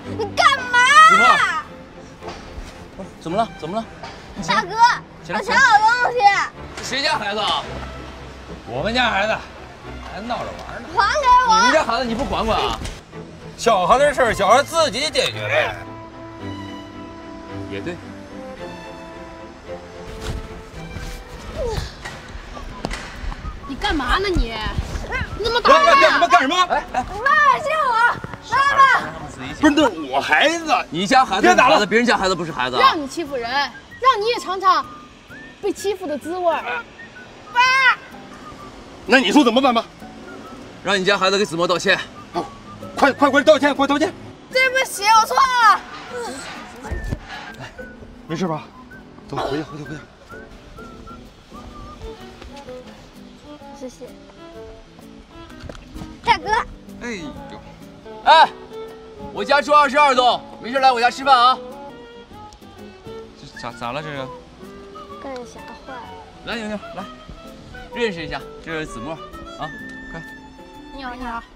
你干嘛？ 子墨，怎么了？怎么了？ 大哥， 起来我抢我东西， 谁家孩子啊？ 我们家孩子还闹着玩呢。 还给你们我！ 家孩子你不管管啊？ 小孩的事儿，小孩自己解决呗。 也对。 你干嘛呢你？你怎么打干什么呀？ 干什么？ 哎， 妈妈救我！妈妈！ 不是，那是我孩子。 你家孩子别打了是孩子，别人家孩子不是孩子啊？ 让你欺负人，让你也尝尝被欺负的滋味儿。 那你说怎么办吧？ 让你家孩子给子墨道歉。 快道歉，快道歉！ 对不起，我错了。 没事吧？走，回去。 谢谢。大哥， 哎呦， 哎，我家住22栋，没事来我家吃饭啊。 这咋了？这是？ 干啥坏了？ 来，莹莹，来，认识一下，这是子墨啊，快。 你好，你好。